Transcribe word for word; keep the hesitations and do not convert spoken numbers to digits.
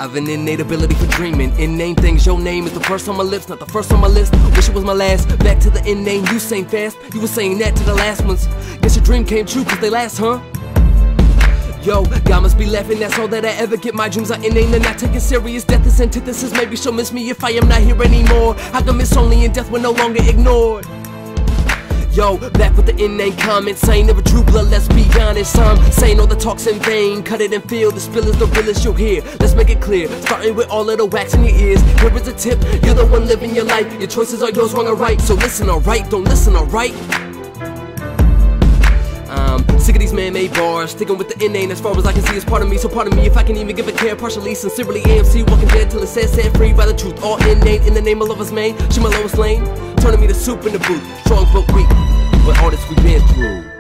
I've an innate ability for dreaming. Inane things, your name is the first on my lips, not the first on my list. Wish it was my last. Back to the inane, you saying fast. You were saying that to the last ones. Guess your dream came true cause they last, huh? Yo, God must be laughing, that's all that I ever get. My dreams are inane and not taken serious. Death is antithesis, maybe she'll miss me if I am not here anymore. I can miss only in death when no longer ignored. Yo, back with the inane comments, saying never true blood, let's be honest. I'm saying all the talk's in vain, cut it and feel, the spill is the realest you'll hear. Let's make it clear, starting with all of the wax in your ears. Here is a tip, you're the one living your life. Your choices are yours, wrong or right, so listen alright, don't listen alright. Um, sick of these man-made bars, sticking with the inane as far as I can see is part of me. So pardon me if I can even give a care partially. Sincerely A M C, walking dead till it says set free by the truth. All inane in the name of lover's main. She my lowest lane, turning me to soup in the boot. Strong but weak, but all this we've been through.